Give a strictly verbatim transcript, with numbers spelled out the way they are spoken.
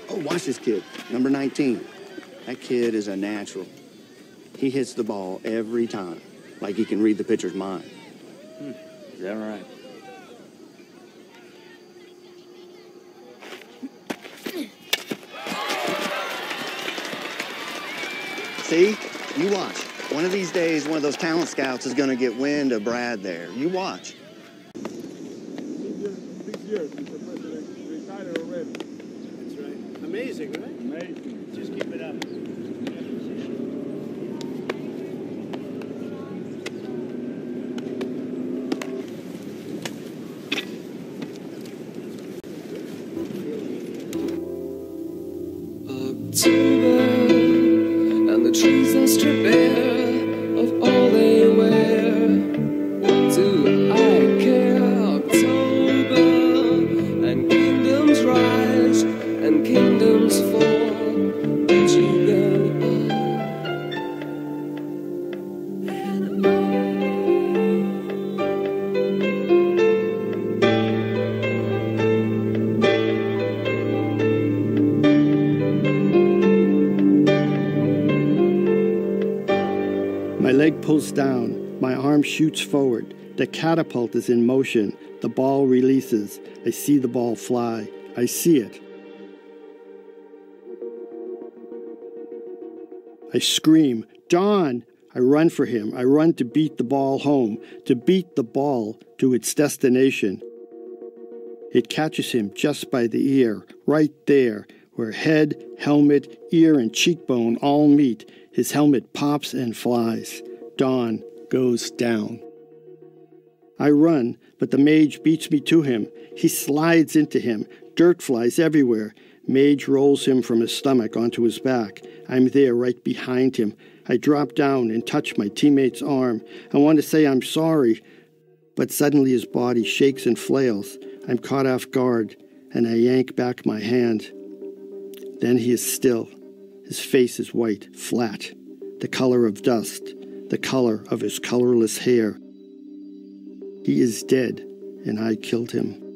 Oh, watch this kid, number nineteen. That kid is a natural. He hits the ball every time, like he can read the pitcher's mind. Hmm. Is that right? See? You watch. One of these days, one of those talent scouts is going to get wind of Brad there. You watch. Six years, Mister President, retired already. That's right. Amazing, right? Amazing. Just keep it up. October, and the trees are stripped bare of all they wear. What do I care? October, and kingdoms rise and kingdoms fall. But you go up and up. My leg pulls down, my arm shoots forward. The catapult is in motion. The ball releases. I see the ball fly. I see it. I scream, Don! I run for him. I run to beat the ball home, to beat the ball to its destination. It catches him just by the ear, right there, where head, helmet, ear, and cheekbone all meet. His helmet pops and flies. Don goes down. I run, but the mage beats me to him. He slides into him. Dirt flies everywhere. Mage rolls him from his stomach onto his back. I'm there right behind him. I drop down and touch my teammate's arm. I want to say I'm sorry, but suddenly his body shakes and flails. I'm caught off guard, and I yank back my hand. Then he is still. His face is white, flat, the color of dust, the color of his colorless hair. He is dead, and I killed him.